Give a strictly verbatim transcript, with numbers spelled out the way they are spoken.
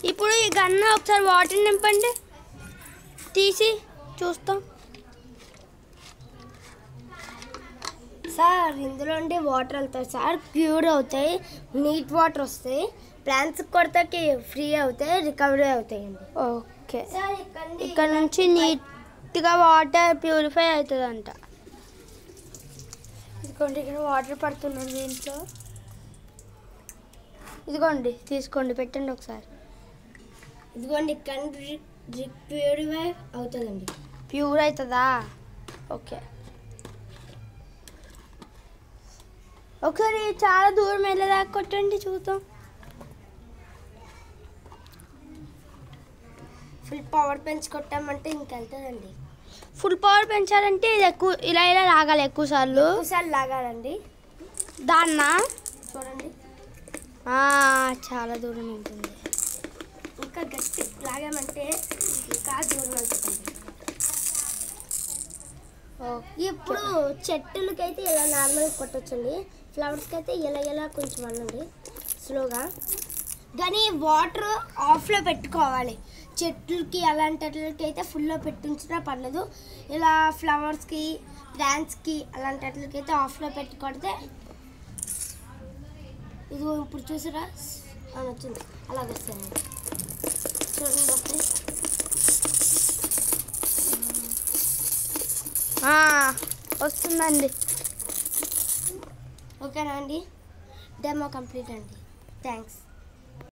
ఇప్పుడు ఈ గన్న ఒకసారి వాటర్ నింపండి, తీసి చూస్తాం. సార్ ఇందులో ఉండి వాటర్ వెళ్తాయి సార్, ప్యూర్ అవుతాయి, నీట్ వాటర్ వస్తాయి, ప్లాంట్స్ కొడతాకి ఫ్రీ అవుతాయి, రికవరీ అవుతాయండి. ఓకే, ఇక్కడ నుంచి నీట్గా వాటర్ ప్యూరిఫై అవుతుందంట. ఇదిగోండి ఇక్కడ వాటర్ పడుతుందండి దీంట్లో. ఇదిగోండి తీసుకోండి, పెట్టండి ఒకసారి. ఇదిగోండి ఇక్కడ ప్యూరిఫై అవుతుందండి. ప్యూర్ అవుతుందా? ఓకే, ఒకసారి చాలా దూరం వెళ్ళేదాకా కొట్టండి చూద్దాం. ఫుల్ పవర్ పెంచి కొట్టామంటే ఇంకెళ్తుందండి. ఫుల్ పవర్ పెంచాలంటే ఇది ఎక్కువ ఇలా ఇలా లాగాలి, ఎక్కువ సార్లు ఎక్కువసార్లు లాగాలండి. దాన్నా చూడండి చాలా దూరం ఉంటుంది. ఇంకా గట్టి లాగామంటే ఇంకా దూరం వెళ్తుంది. ఇప్పుడు చెట్టులకైతే ఇలా నార్మల్గా కొట్టచ్చండి, ఫ్లవర్స్కి అయితే ఇలా ఇలా కొంచెం అనండి స్లోగా. కానీ వాటర్ ఆఫ్లో పెట్టుకోవాలి. చెట్లకి అలాంటి వాటికి అయితే ఫుల్లో పెట్టించినా పర్లేదు, ఇలా ఫ్లవర్స్కి ప్లాంట్స్కి అలాంటి వాటికి అయితే ఆఫ్లో పెట్టి కొడితే ఇది ఇప్పుడు చూసారా అని వచ్చింది, అలాగ వస్తుంది. చూడండి వస్తాయి. వస్తుందండి. ఓకేనా అండి, డెమో కంప్లీట్ అండి. థ్యాంక్స్.